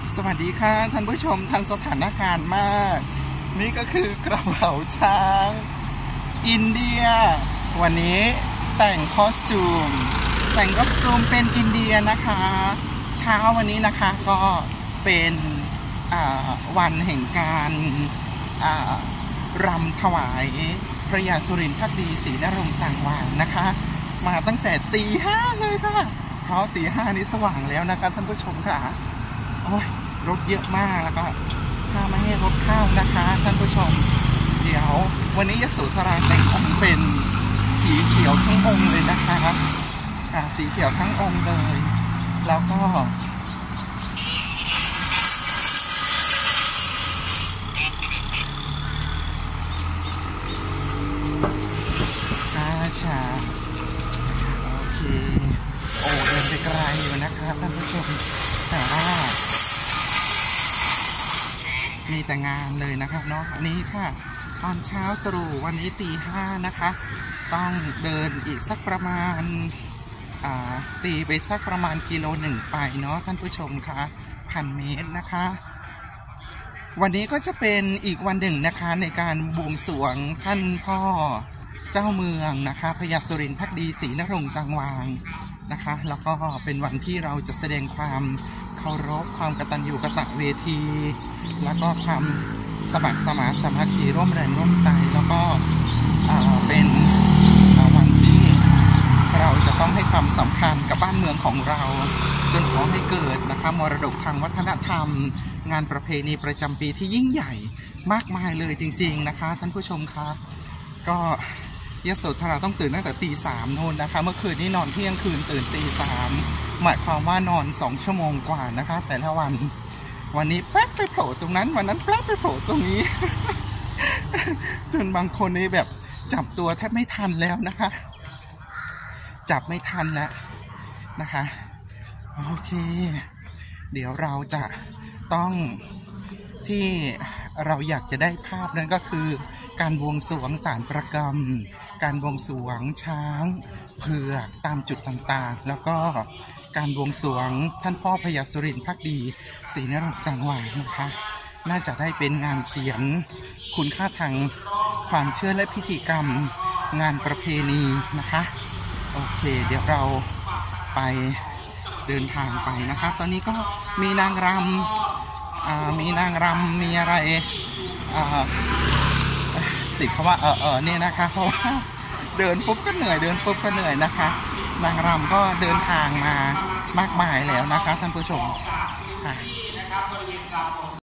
สวัสดีค่ะท่านผู้ชมทันสถานการณ์มากนี่ก็คือกระเป๋าช้างอินเดียวันนี้แต่งคอสตูมเป็นอินเดียนะคะเช้าวันนี้นะคะก็เป็นวันแห่งการรำถวายพระยาสุรินทร์ภักดีศรีนรงค์จางวางนะคะมาตั้งแต่ตีห้าเลยค่ะเพราะตีห้านี้สว่างแล้วนะคะท่านผู้ชมค่ะโอ้ยรถเยอะมากแล้วก็ถ้าไม่ให้รถเข้านะคะท่านผู้ชมเดี๋ยววันนี้ยโสธราแต่งองค์เป็นสีเขียวทั้งองค์เลยนะคะสีเขียวทั้งองค์เลยแล้วก็ชาโอเคโอ้เดินไปไกลอยู่นะคะท่านผู้ชมแต่ว่ามีแต่งานเลยนะคะเนาะอันนี้ค่ะตอนเช้าตรู่วันนี้ตีห้านะคะต้องเดินอีกสักประมาณตีไปสักประมาณ1 กิโลไปเนาะท่านผู้ชมคะ1,000 เมตรนะคะวันนี้ก็จะเป็นอีกวันหนึ่งนะคะในการบวงสรวงท่านพ่อเจ้าเมืองนะคะพระยาสุรินทร์ภักดีศรีนรงค์จางวางนะคะแล้วก็เป็นวันที่เราจะแสดงความเคารพความกตัญญูกตเวทีแล้วก็ความสมัครสมานสามัคคีร่วมแรงร่วมใจแล้วก็เป็นวันที่เราจะต้องให้ความสำคัญกับบ้านเมืองของเราจนขอให้เกิดนะคะมรดกทางวัฒนธรรมงานประเพณีประจำปีที่ยิ่งใหญ่มากมายเลยจริงๆนะคะท่านผู้ชมครับก็ยโสธราต้องตื่นตั้งแต่ตี 3โน่นนะคะเมื่อคืนนี้นอนเที่ยงคืนตื่นตี 3หมายความว่านอน2 ชั่วโมงกว่านะคะแต่ละวันนี้แป๊บไปโผล่ตรงนั้นวันนั้นแป๊บไปโผล่ตรงนี้ จนบางคนนี่แบบจับตัวแทบไม่ทันแล้วนะคะจับไม่ทันแล้วนะคะโอเคเดี๋ยวเราจะต้องที่เราอยากจะได้ภาพนั้นก็คือการบวงสรวงศาลประกรรมการบวงสรวงช้างเผือกตามจุดต่างๆแล้วก็การบวงสรวงท่านพ่อพระยาสุรินทร์ภักดีศรีนรงค์จางวางนะคะน่าจะได้เป็นงานเขียนคุณค่าทางความเชื่อและพิธีกรรมงานประเพณีนะคะโอเคเดี๋ยวเราไปเดินทางไปนะคะตอนนี้ก็มีนางรำมีอะไรติดคำว่าเนี่ยนะคะเพราะว่าเดินปุ๊บก็เหนื่อยนะคะนางรำก็เดินทางมามากมายแล้วนะคะท่านผู้ชม